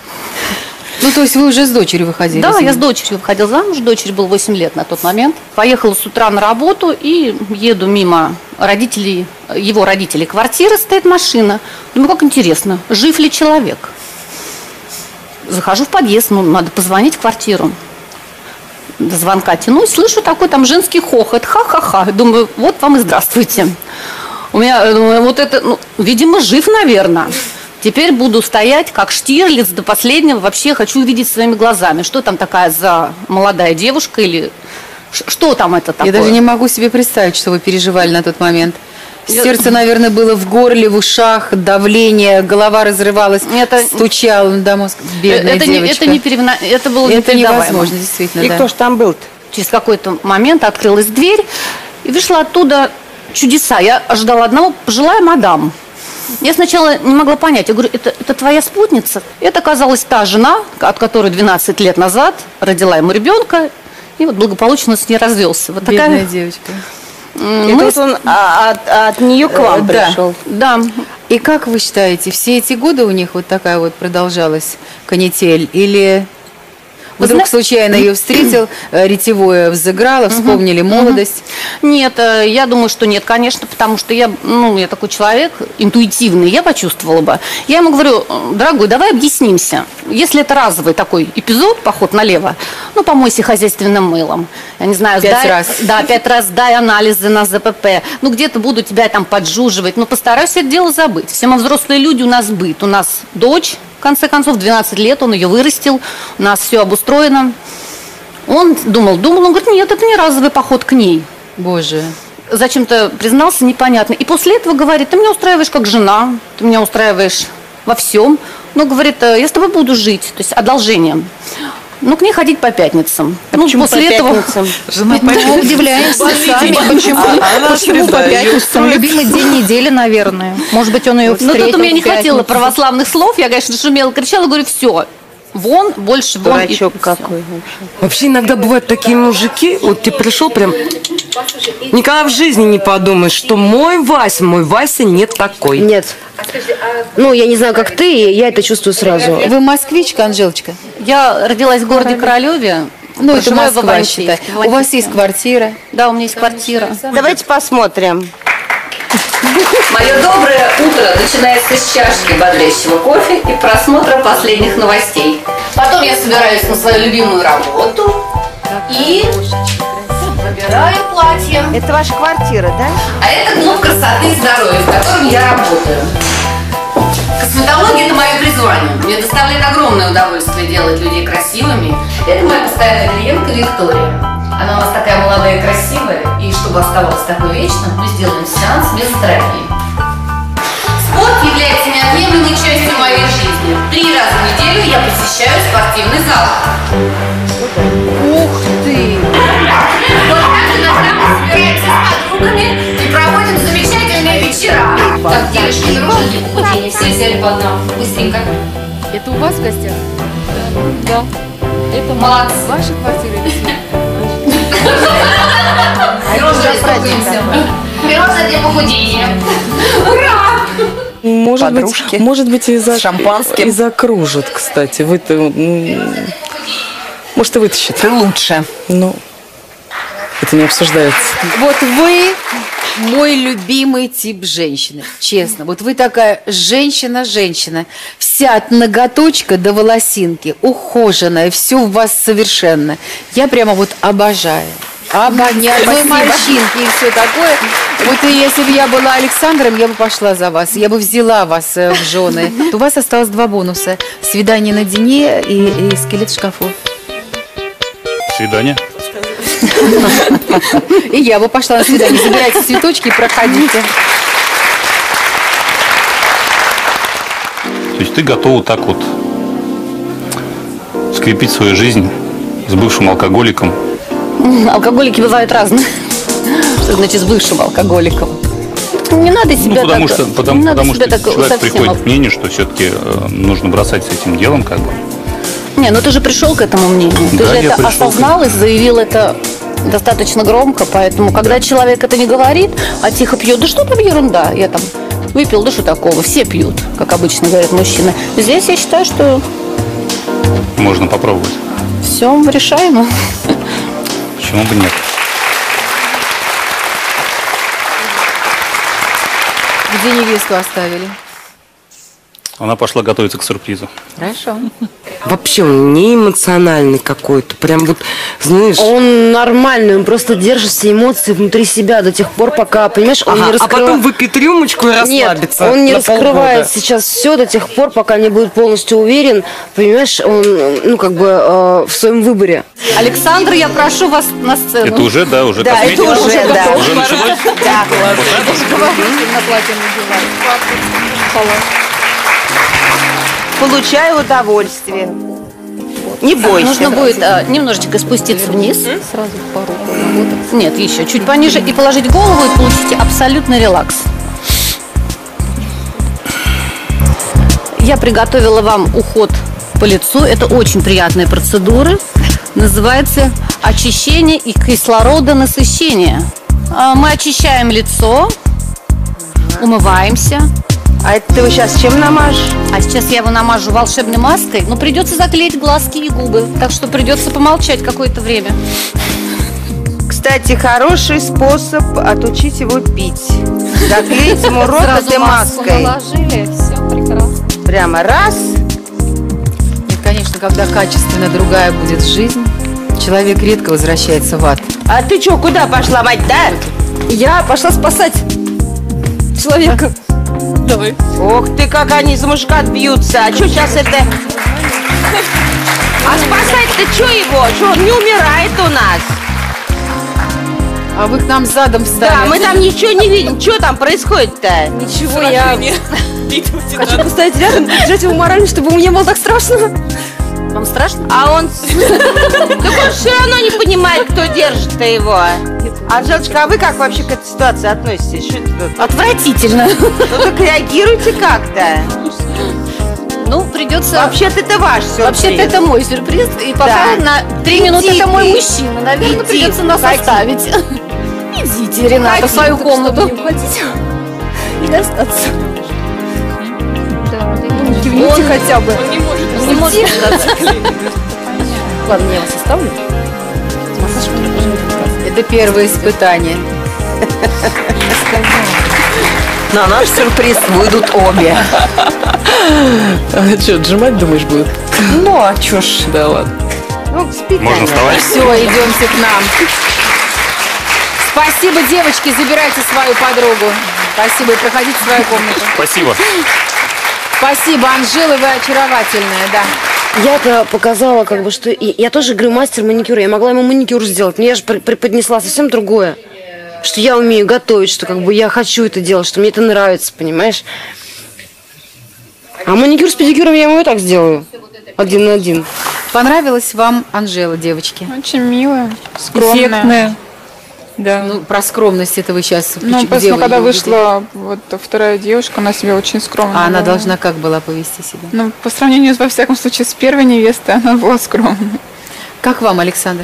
Ну, то есть вы уже с дочерью выходили? Да, я с дочерью выходила замуж. Дочери было восемь лет на тот момент. Поехала с утра на работу и еду мимо родителей, его родителей квартиры, стоит машина. Думаю, как интересно, жив ли человек? Захожу в подъезд, ну, надо позвонить в квартиру. До звонка тянусь, слышу такой там женский хохот. Ха-ха-ха. Думаю, вот вам и здравствуйте. У меня, думаю, вот это, ну, видимо, жив, наверное. Теперь буду стоять, как Штирлиц, до последнего. Вообще хочу увидеть своими глазами, что там такая за молодая девушка или что там это такое. Я даже не могу себе представить, что вы переживали на тот момент. Сердце, наверное, было в горле, в ушах, давление, голова разрывалась, это... стучала до мозга. Бедная это девочка. Не, это, не перевна... это было это непередаваемо. невозможно, действительно. И да. кто ж там был-то? Через какой-то момент открылась дверь и вышла оттуда чудеса. Я ожидала одного: пожилая мадам. Я сначала не могла понять. Я говорю: это, это твоя спутница? Это оказалась та жена, от которой двенадцать лет назад родила ему ребенка, и вот благополучно с ней развелся. Вот бедная такая девочка. И Мы... тут он от, от нее к вам да. пришел. Да. И как вы считаете, все эти годы у них вот такая вот продолжалась канитель? Или вдруг зна... случайно ее встретил, ретевое взыграло, вспомнили угу, молодость? Угу. Нет, я думаю, что нет, конечно, потому что я, ну, я такой человек интуитивный, я почувствовала бы. Я ему говорю: дорогой, давай объяснимся. Если это разовый такой эпизод, поход налево, ну, помойся хозяйственным мылом. Я не знаю, пять сдай, раз. Да, пять раз сдай анализы на зэ пэ пэ. Ну, где-то буду тебя там поджуживать. Ну, постарайся это дело забыть. Все мы взрослые люди, у нас быт. У нас дочь, в конце концов, двенадцать лет, он ее вырастил, у нас все обустроено. Он думал, думал, он говорит: нет, это не разовый поход к ней. Боже. Зачем-то признался, непонятно. И после этого говорит: ты меня устраиваешь как жена, ты меня устраиваешь во всем. Ну, говорит: я с тобой буду жить, то есть одолжением. Ну, к ней ходить по пятницам. А ну, почему после по этого... пятницам? Жена по пятницам. Мы удивляемся сами, почему, а, почему по пятницам. Любимый день недели, наверное. Может быть, он ее встретил. Ну, тут у меня не хватило православных слов. Я, конечно, шумела, кричала, говорю: все, вон, больше вон. Дурачок и... какой. Вообще иногда бывают такие мужики, вот ты пришел прям, никогда в жизни не подумаешь, что мой Вася, мой Вася не такой. Нет. Ну, я не знаю, как ты, я это чувствую сразу. Вы москвичка, Анжелочка? Я родилась в городе Королеве. Ну, это Москва, считай. У вас есть квартира? Да, у меня есть квартира. Давайте посмотрим. Мое доброе утро начинается с чашки бодрящего кофе и просмотра последних новостей. Потом я собираюсь на свою любимую работу и выбираю платье. Это ваша квартира, да? А это клуб красоты и здоровья, в котором я работаю. Косметология – это мое призвание. Мне доставляет огромное удовольствие делать людей красивыми. Это моя постоянная клиентка Виктория. Она у нас такая молодая и красивая, и чтобы оставалось такой вечно, мы сделаем сеанс мезотерапии. Спорт является неотъемлемой частью моей жизни. Три раза в неделю я посещаю спортивный зал. Ух ты! Вот так иногда мы собираемся с подругами и проводим замечательные вечера. Так, девочки, дружат для похудения, все сели по одному. Быстренько. Это у вас в гостях? Да. Это молодцы. Ваша квартира или съемка? Пирожное для похудения. Ура! Может Подружки. быть, может быть из-за шампанским. Из-за кружит, кстати. Вы-то, может, и вытащит. Ты лучше. Ну, это не обсуждается. Вот вы мой любимый тип женщины, честно. Вот вы такая женщина-женщина, вся от ноготочка до волосинки, ухоженная, все у вас совершенно. Я прямо вот обожаю. Оба, ни одной морщинки и все такое. Вот и если бы я была Александром, я бы пошла за вас. Я бы взяла вас в жены. У вас осталось два бонуса. Свидание наедине и, и скелет в шкафу. Свидание. И я бы пошла на свидание. Забирайте цветочки и проходите. То есть ты готова так вот скрепить свою жизнь с бывшим алкоголиком? Алкоголики бывают разные. Что значит с бывшим алкоголиком? Не надо себя ну, потому так... Что, потому не потому надо что так человек совсем... приходит к мнению, что все-таки э, нужно бросать с этим делом, как бы. Не, ну ты же пришел к этому мнению. Ты да, же это осознал и заявил это достаточно громко. Поэтому, когда да. человек это не говорит, а тихо пьет, да что там ерунда, я там выпил, да что такого, все пьют, как обычно говорят мужчины. Здесь я считаю, что... Можно попробовать. Все решаемо. Почему бы нет? Где невесту оставили? Она пошла готовиться к сюрпризу. Хорошо. Вообще он не эмоциональный какой-то, прям вот, знаешь... Он нормальный, он просто держит все эмоции внутри себя до тех пор, пока, понимаешь, он ага, не раскрывает... А потом выпьет рюмочку и расслабится. Нет, он не на раскрывает полгода. сейчас все до тех пор, пока не будет полностью уверен, понимаешь, он, ну, как бы, э, в своем выборе. Александр, я прошу вас на сцену. Это уже, да, уже да, косметика? Это уже, уже, да. Уже началось? Да. На платье надевать. Получаю удовольствие. Не бойся. Нужно будет а, немножечко спуститься вниз. Сразу по руку. Нет, еще чуть пониже. И положить голову, и получите абсолютный релакс. Я приготовила вам уход по лицу. Это очень приятные процедуры. Называется очищение и кислородонасыщение. Мы очищаем лицо, умываемся. А это ты его сейчас чем намажешь? А сейчас я его намажу волшебной маской, но придется заклеить глазки и губы. Так что придется помолчать какое-то время. Кстати, хороший способ отучить его пить. Заклеить ему рот этой маской. Наложили, все прекрасно. Прямо раз. И, конечно, когда качественно другая будет жизнь, человек редко возвращается в ад. А ты что, куда пошла, мать, да? Я пошла спасать человека. Давай. Ох ты, как они за мужика бьются. А что сейчас это... А спасать-то что его? Что он не умирает у нас? А вы к нам задом встали. Да, мы там ничего не видим. Что там происходит-то? Ничего, я хочу поставить рядом, держать его морально, чтобы мне было так страшно. Вам страшно? А он... Так он все равно не понимает, кто держит-то его. Анжелочка, а вы как вообще к этой ситуации относитесь? Что это тут? Отвратительно. Ну так реагируйте как-то. Ну, придется... Вообще-то это ваш сюрприз. Вообще-то это мой сюрприз. И пока Да. на три Иди минуты это мой ты. мужчина. Наверное, Иди, придется нас уходи. оставить. Идите, Рената, в свою комнату. И остаться. Он- Кивните хотя бы. Он не может. Не может остаться. Ладно, я вас оставлю. Массаж мне тоже будет прекрасно. Это первое испытание. На наш сюрприз выйдут обе. А что, отжимать, думаешь, будет? Ну, а чё ж? Да ладно. Ну, спит. Можно вставать? Все, идемте к нам. Спасибо, девочки, забирайте свою подругу. Спасибо, и проходите в свою комнату. Спасибо. Спасибо, Анжела, вы очаровательная, да. Я это показала, как бы, что и- я тоже, говорю, мастер маникюра. Я могла ему маникюр сделать, но я же при- преподнесла совсем другое. Что я умею готовить, что как бы я хочу это делать, что мне это нравится, понимаешь? А маникюр с педикюром я ему и так сделаю. Один на один. Понравилась вам Анжела, девочки? Очень милая, скромная. Эффектная. Да. Ну, про скромность это вы сейчас... Ну, где просто вы когда её вышла вот вторая девушка, она себя очень скромно А она вела. должна как была повести себя? Ну, по сравнению, во всяком случае, с первой невестой, она была скромной. Как вам, Александр?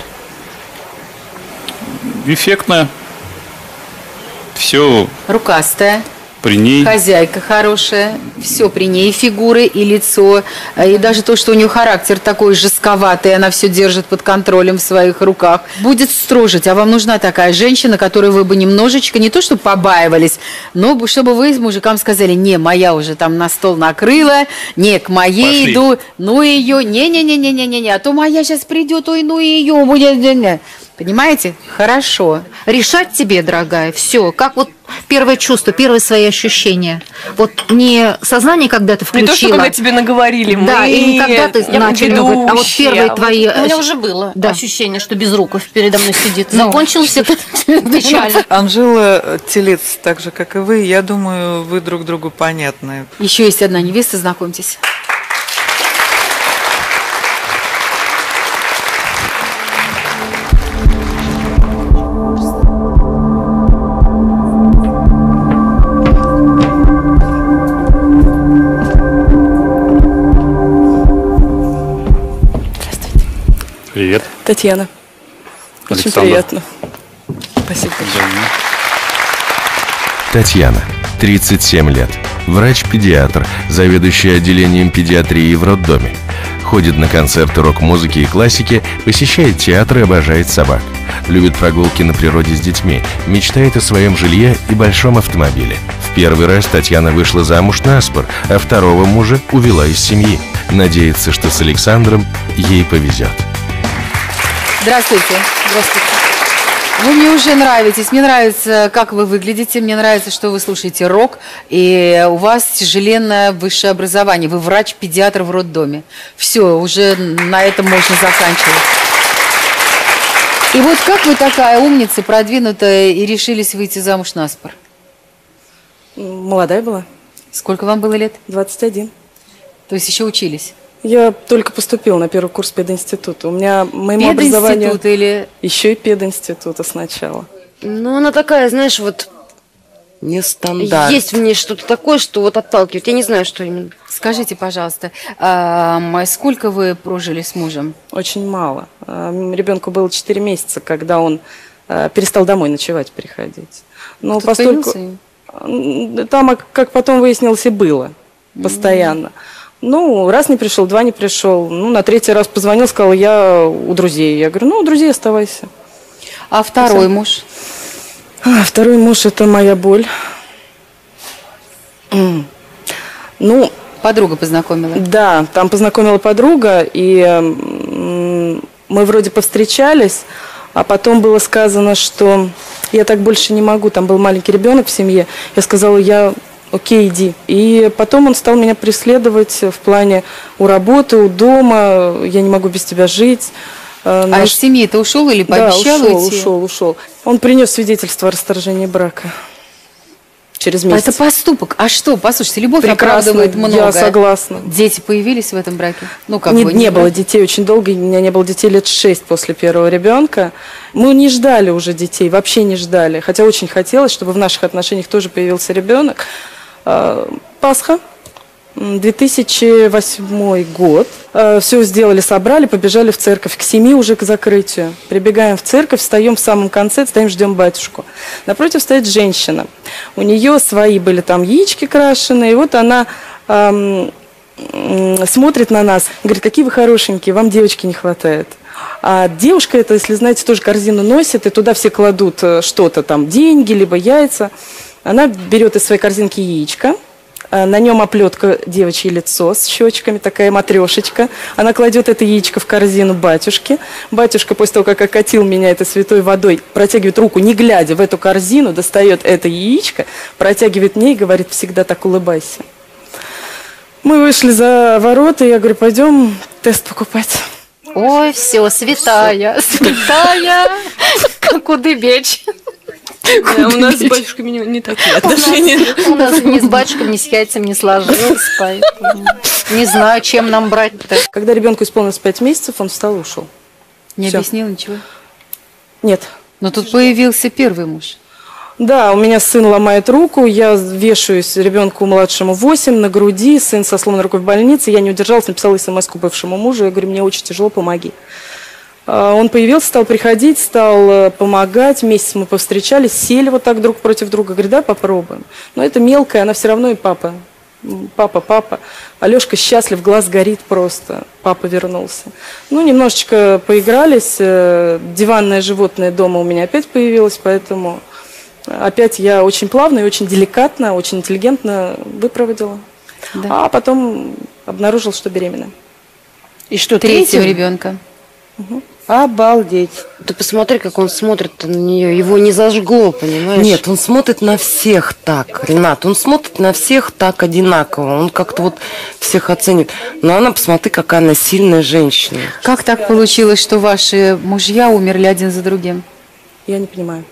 Эффектно. Все Рукастая. при ней. Хозяйка хорошая, все при ней, и фигуры, и лицо, и даже то, что у нее характер такой жестковатый, она все держит под контролем в своих руках. Будет строжить, а вам нужна такая женщина, которой вы бы немножечко, не то чтобы побаивались, но чтобы вы с мужикам сказали: не, моя уже там на стол накрыла, не, к моей Пошли. иду, ну ее, не-не-не-не-не-не, а то моя сейчас придет, ой, ну ее будет, не-не. Понимаете? Хорошо. Решать тебе, дорогая, все. Как вот первое чувство, первые свои ощущения. Вот не сознание, когда ты включила. Не то, что когда тебе наговорили. Да, мы и не когда ты начали говорить, а вот первые А твои... вот у меня уже было Да. ощущение, что Безруков передо мной сидит. Ну. Закончился печально. Анжела Телец, так же, как и вы, я думаю, вы друг другу понятны. Еще есть одна невеста, знакомьтесь. Привет. Татьяна. Очень Александр. приятно. Спасибо. Татьяна, тридцать семь лет, врач-педиатр, заведующая отделением педиатрии в роддоме. Ходит на концерты рок-музыки и классики, посещает театр и обожает собак. Любит прогулки на природе с детьми, мечтает о своем жилье и большом автомобиле. В первый раз Татьяна вышла замуж наспор, а второго мужа увела из семьи. Надеется, что с Александром ей повезет. Здравствуйте. Здравствуйте. Вы мне уже нравитесь. Мне нравится, как вы выглядите. Мне нравится, что вы слушаете рок. И у вас тяжеленное высшее образование. Вы врач-педиатр в роддоме. Все, уже на этом можно заканчивать. И вот как вы такая умница, продвинутая, и решились выйти замуж наспор? Молодая была. Сколько вам было лет? двадцать один. То есть еще учились? Я только поступила на первый курс пединститута. У меня моему Пединститут образованию... или... Еще и пединститута сначала. Ну, она такая, знаешь, вот... Нестандарт. Есть в ней что-то такое, что вот отталкивает. Я не знаю, что именно. Скажите, пожалуйста, а сколько вы прожили с мужем? Очень мало. А, Ребенку было четыре месяца, когда он а, перестал домой ночевать приходить. Но Кто-то постольку... появился? М, Там, а, как потом выяснилось, и было постоянно. Ну, раз не пришел, два не пришел. Ну, на третий раз позвонил, сказал: я у друзей. Я говорю: ну, у друзей оставайся. А второй муж? А, второй муж – это моя боль. М. Ну, подруга познакомила? Да, там познакомила подруга, и м, мы вроде повстречались, а потом было сказано, что я так больше не могу. Там был маленький ребенок в семье. Я сказала: я... Окей, иди. И потом он стал меня преследовать в плане: у работы, у дома, я не могу без тебя жить. А Наш... из семьи-то ушел или пообещал да, ушел, уйти? ушел, ушел. Он принес свидетельство о расторжении брака. Через месяц. Это поступок. А что? Послушайте, любовь Прекрасно, оправдывает многое. я согласна. Дети появились в этом браке? Ну, как не, бы, не, не было брак? детей очень долго. У меня не было детей лет шесть после первого ребенка. Мы не ждали уже детей, вообще не ждали. Хотя очень хотелось, чтобы в наших отношениях тоже появился ребенок. Пасха, две тысячи восьмой год. Все сделали, собрали, побежали в церковь. К семи уже к закрытию. Прибегаем в церковь, встаем в самом конце, стоим, ждем батюшку. Напротив стоит женщина. У нее свои были там яички крашеные. И вот она эм, смотрит на нас, говорит: какие вы хорошенькие, вам девочки не хватает. А девушка это, если знаете, тоже корзину носит, и туда все кладут что-то там, деньги, либо яйца. Она берет из своей корзинки яичко, на нем оплетка девичье лицо с щечками, такая матрешечка. Она кладет это яичко в корзину батюшки. Батюшка, после того, как окатил меня этой святой водой, протягивает руку, не глядя в эту корзину, достает это яичко, протягивает мне и говорит: всегда так улыбайся. Мы вышли за ворота, и я говорю: пойдем тест покупать. Ой, все, святая, святая, как удыбечь. Да, у нас с батюшками не, не такие отношения. У нас, у нас ни с батюшком, ни с яйцем не сложилось, поэтому не знаю, чем нам брать-то. Когда ребенку исполнилось пять месяцев, он встал и ушел. Не Всё. объяснил ничего? Нет. Но тут появился первый муж. Да, у меня сын ломает руку, я вешаюсь ребенку младшему восемь на груди, сын со сломанной рукой в больнице, я не удержалась, написала смс-ку бывшему мужу, я говорю: мне очень тяжело, помоги. Он появился, стал приходить, стал помогать. Месяц мы повстречались, сели вот так друг против друга. Говорит, да, попробуем. Но это мелкая, она все равно и папа. Папа, папа. Алешка счастлив, глаз горит просто. Папа вернулся. Ну, немножечко поигрались. Диванное животное дома у меня опять появилось, поэтому опять я очень плавно и очень деликатно, очень интеллигентно выпроводила. Да. А потом обнаружил, что беременна. И что, третьего ребенка? Угу. Обалдеть. Ты посмотри, как он смотрит на нее. Его не зажгло, понимаешь? Нет, он смотрит на всех так, Ренат. Он смотрит на всех так одинаково. Он как-то вот всех оценит. Но она, посмотри, какая она сильная женщина. Как так получилось, что ваши мужья умерли один за другим? Я не понимаю.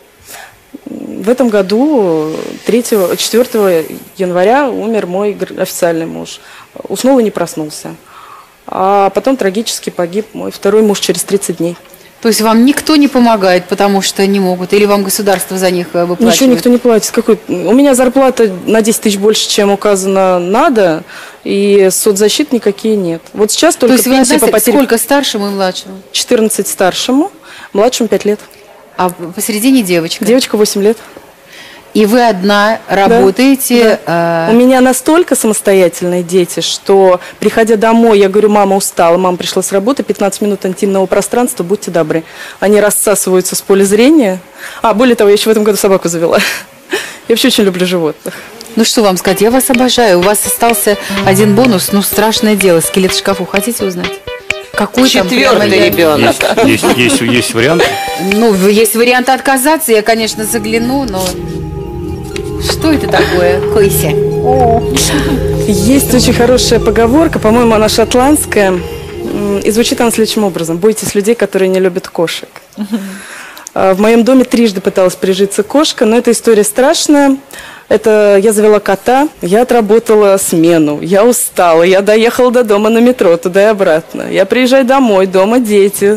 В этом году, третьего, четвёртого января, умер мой официальный муж. Уснул и не проснулся. А потом трагически погиб мой второй муж через тридцать дней. То есть вам никто не помогает, потому что не могут? Или вам государство за них выплачивает? Ничего никто не платит. Какой... У меня зарплата на десять тысяч больше, чем указано надо, и соцзащиты никакие нет. Вот сейчас только То есть пенсии вы по потере... Сколько старшему и младшему? четырнадцать старшему, младшему пять лет. А посередине девочка? Девочка восемь лет. И вы одна работаете? Да. Э... У меня настолько самостоятельные дети, что, приходя домой, я говорю, мама устала, мама пришла с работы, пятнадцать минут интимного пространства, будьте добры. Они рассасываются с поля зрения. А, более того, я еще в этом году собаку завела. Я вообще очень люблю животных. Ну что вам сказать, я вас обожаю. У вас остался один бонус, ну страшное дело, скелет в шкафу. Хотите узнать? Какой четвертый ребенок? Есть, есть, есть, есть вариант? Ну, есть вариант отказаться, я, конечно, загляну, но... Что это такое, Койся? Есть очень хорошая поговорка, по-моему, она шотландская, и звучит она следующим образом. Бойтесь людей, которые не любят кошек. В моем доме трижды пыталась прижиться кошка, но эта история страшная. Это я завела кота, я отработала смену, я устала, я доехала до дома на метро, туда и обратно. Я приезжаю домой, дома дети,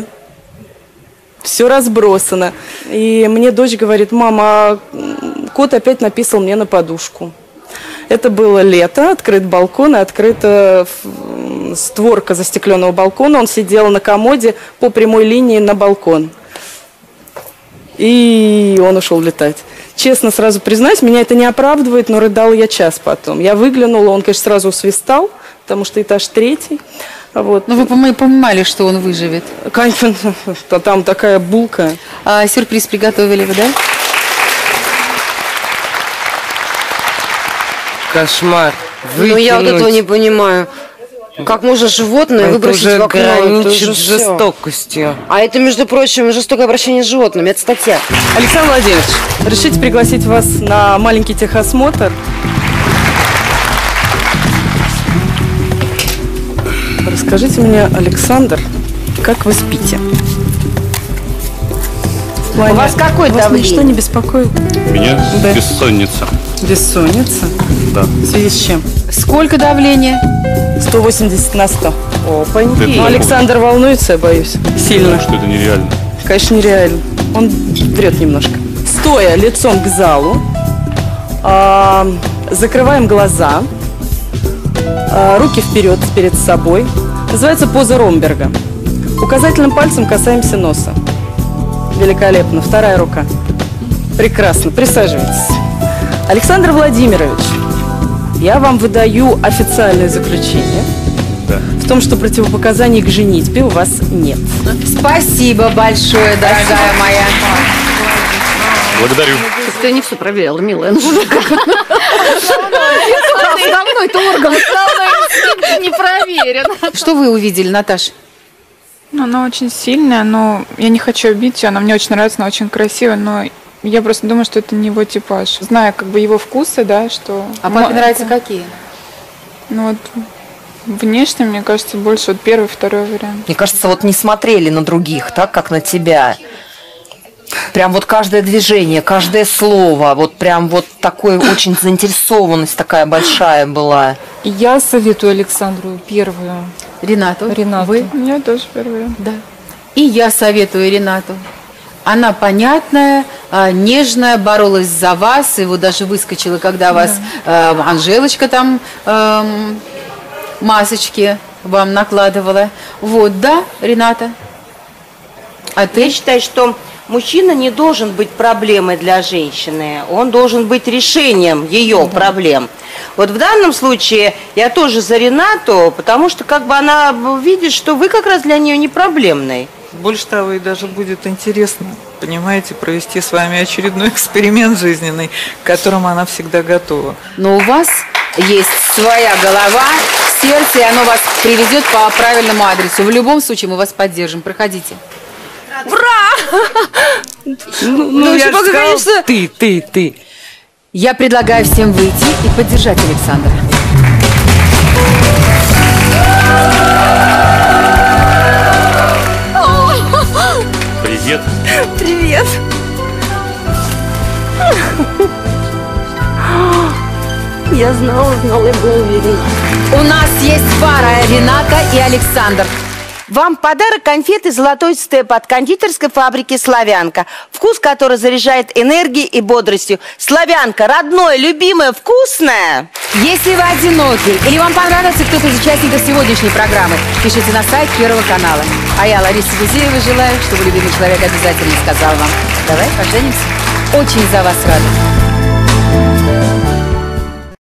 все разбросано. И мне дочь говорит, мама, кот опять написал мне на подушку. Это было лето, открыт балкон, и открыта створка застекленного балкона. Он сидел на комоде по прямой линии на балкон. И он ушел летать. Честно, сразу признаюсь, меня это не оправдывает, но рыдала я час потом. Я выглянула, он, конечно, сразу усвистал, потому что этаж третий. Вот. Но вы понимали, что он выживет? Конечно, там такая булка. А сюрприз приготовили вы, да? Кошмар. Ну я вот этого не понимаю. Как можно животное это выбросить уже в окно? граничит с жестокостью. А это, между прочим, жестокое обращение с животными. Это статья. Александр Владимирович, разрешите пригласить вас на маленький техосмотр? Расскажите мне, Александр, как вы спите? У вас какое давление? Ничто не беспокоит? Меня да. бессонница. Бессонница? Да. В связи с чем? Сколько давление? сто восемьдесят на сто. Опаньки. Ну, Александр волнуется, я боюсь. Сильно. Потому что это нереально. Конечно, нереально. Он врет немножко. Стоя лицом к залу, э, закрываем глаза, э, руки вперед, перед собой. Называется поза Ромберга. Указательным пальцем касаемся носа. Великолепно. Вторая рука. Прекрасно. Присаживайтесь. Александр Владимирович, я вам выдаю официальное заключение да. в том, что противопоказаний к женитьбе у вас нет. Спасибо большое, дорогая моя. Благодарю. Ты не все проверила, милая. Основной это орган. Основной не проверен. Что вы увидели, Наташа? Ну, она очень сильная, но я не хочу обидеть ее. Она мне очень нравится, она очень красивая, но я просто думаю, что это не его типаж. Зная как бы его вкусы, да, что... А папе нравятся какие? Ну вот внешне, мне кажется, больше вот первый, второй вариант. Мне кажется, вот не смотрели на других, так, как на тебя. Прям вот каждое движение, каждое слово, вот прям вот такой очень заинтересованность такая большая была. Я советую Александру первую. Ренату. Ренату. Вы? Я тоже первая. Да. И я советую Ренату. Она понятная, нежная, боролась за вас, и вот даже выскочила, когда вас да. э, Анжелочка там э, масочки вам накладывала. Вот, да, Рената? А ты? Я считаю, что мужчина не должен быть проблемой для женщины, он должен быть решением ее да. проблем. Вот в данном случае я тоже за Ренату, потому что как бы она видит, что вы как раз для нее не проблемный. Больше того, и даже будет интересно, понимаете, провести с вами очередной эксперимент жизненный, к которому она всегда готова. Но у вас есть своя голова, сердце, и оно вас приведет по правильному адресу. В любом случае мы вас поддержим. Проходите. Ура! Ну, ну я сказал, конечно... ты, ты, ты. Я предлагаю всем выйти и поддержать Александра. Привет. Привет. Я знала, знала, я была уверена. У нас есть пара Рената и Александр. Вам в подарок конфеты «Золотой степ» от кондитерской фабрики «Славянка». Вкус, который заряжает энергией и бодростью. «Славянка» – родное, любимое, вкусное. Если вы одиноки или вам понравился кто-то из участников сегодняшней программы, пишите на сайт Первого канала. А я, Лариса Гузеева, желаю, чтобы любимый человек обязательно сказал вам: давай поженимся. Очень за вас рада.